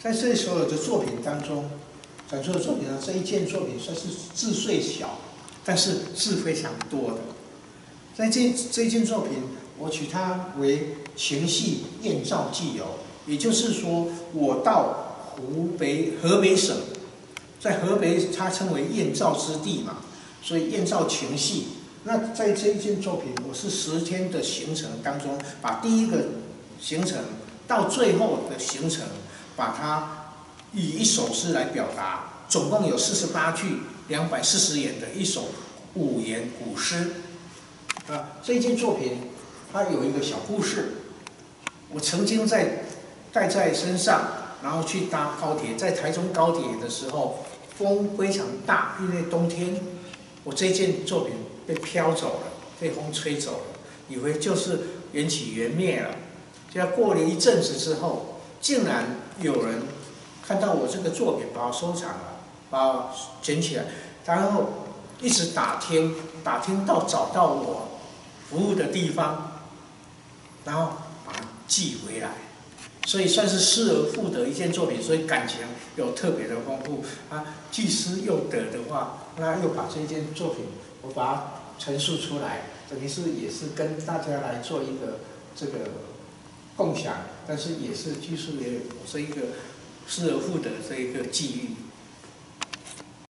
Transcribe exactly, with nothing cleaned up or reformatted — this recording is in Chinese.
在这所有的作品当中，展出的作品呢，这一件作品算是字虽小，但是字非常多的。在这这件作品，我取它为情系燕赵既有，也就是说，我到湖北河北省，在河北它称为燕赵之地嘛，所以燕赵情系。那在这一件作品，我是十天的行程当中，把第一个行程到最后的行程，把它以一首诗来表达，总共有四十八句，两百四十言的一首五言古诗。啊，这一件作品它有一个小故事。我曾经在带在身上，然后去搭高铁，在台中高铁的时候，风非常大，因为冬天，我这件作品被飘走了，被风吹走了，以为就是缘起缘灭了。就要过了一阵子之后，竟然有人看到我这个作品，把我收藏了，把我捡起来，然后一直打听，打听到找到我服务的地方，然后把它寄回来，所以算是失而复得一件作品，所以感情有特别的丰富。啊，既失又得的话，那又把这件作品我把它陈述出来，等于是也是跟大家来做一个这个共享，但是也是技术也有这一个失而复得这一个际遇。